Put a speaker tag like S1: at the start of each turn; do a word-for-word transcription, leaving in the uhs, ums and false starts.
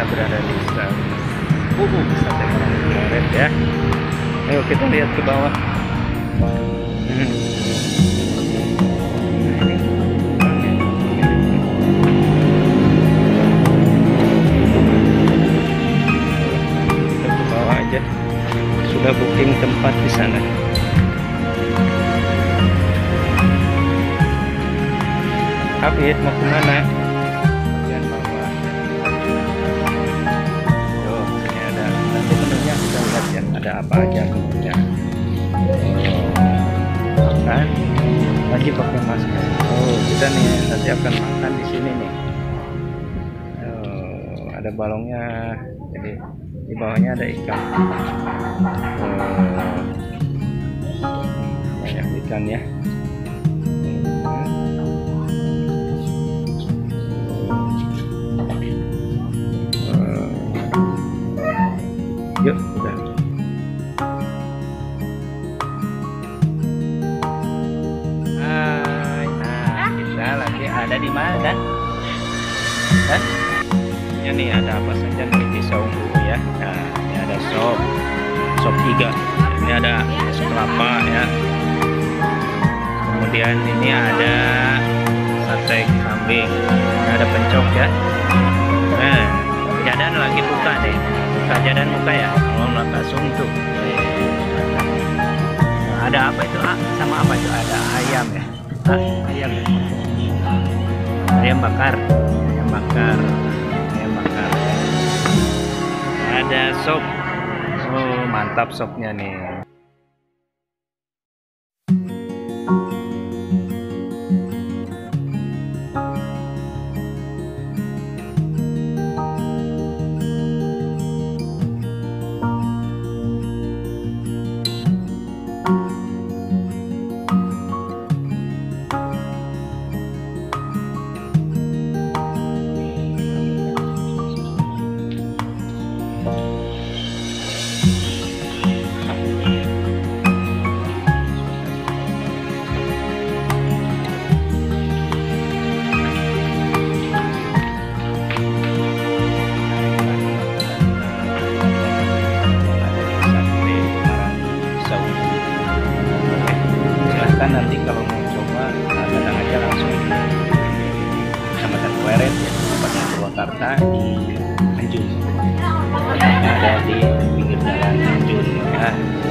S1: kita berada di Ubu Sate Parangkuret ya. Ayo kita lihat ke bawah. Hmm. Kita ke bawah aja. Sudah booking tempat di sana. Hafid mau kemana? Bagian bawah. Tuh, ini ada. Nanti menunya kita lihat ya, ada apa aja menunya. Oh, makan. Wajib pakai masker. Oh, kita nih nanti akan makan di sini nih. Oh, ada balongnya. Jadi di bawahnya ada ikan. Oh, banyak ikan ya. Yuk, udah. Hai, nah kita lagi ada di mana? Dan ini ada apa saja nih di Saunggu ya? Nah, ini ada sop, sop iga. Ini ada es kelapa ya. Kemudian ini ada sate kambing. Ini ada pencok ya. Nah, jadan lagi buka deh. Jadan muka ya, kalau nggak kasung tuh. Ada apa itu? Ah, sama apa itu? Ada ayam ya? Ah, ayam ya? Ayam bakar, ayam bakar, ayam bakar. Ada sop. Oh, mantap sopnya nih. Nanti kalau mau coba nah, datang aja langsung di Kecamatan Pleret ya, tempatnya Purwakarta di Anjun. Ada di pinggir jalan Anjun ya.